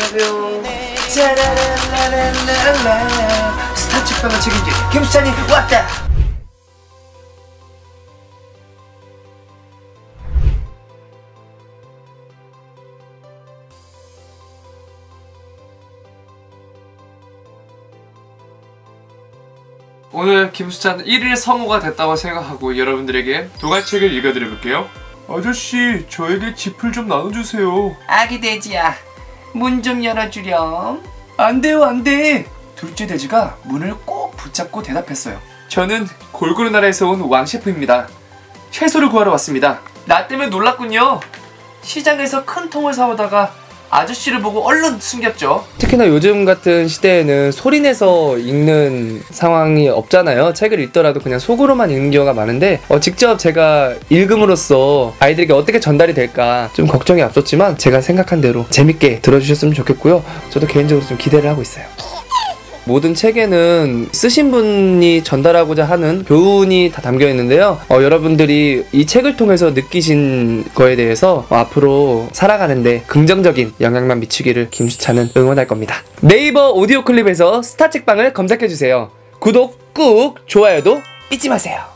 뿅. 짜라라라라라. 스타 책방을 책임질 김수찬이 왔다. 오늘 김수찬 1일 성우가 됐다고 생각하고 여러분들에게 도갈책을 읽어드려볼게요. 아저씨, 저에게 짚을 좀 나눠주세요. 아기 돼지야, 문 좀 열어주렴. 안 돼요, 안 돼. 둘째 돼지가 문을 꼭 붙잡고 대답했어요. 저는 골고루 나라에서 온 왕셰프입니다. 채소를 구하러 왔습니다. 나 때문에 놀랐군요. 시장에서 큰 통을 사오다가 아저씨를 보고 얼른 숨겼죠. 특히나 요즘 같은 시대에는 소리내서 읽는 상황이 없잖아요. 책을 읽더라도 그냥 속으로만 읽는 경우가 많은데 직접 제가 읽음으로써 아이들에게 어떻게 전달이 될까 좀 걱정이 앞섰지만 제가 생각한 대로 재밌게 들어주셨으면 좋겠고요. 저도 개인적으로 좀 기대를 하고 있어요. 모든 책에는 쓰신 분이 전달하고자 하는 교훈이 다 담겨 있는데요. 여러분들이 이 책을 통해서 느끼신 거에 대해서 앞으로 살아가는데 긍정적인 영향만 미치기를 김수찬은 응원할 겁니다. 네이버 오디오 클립에서 스타 책방을 검색해주세요. 구독 꾹, 좋아요도 잊지 마세요.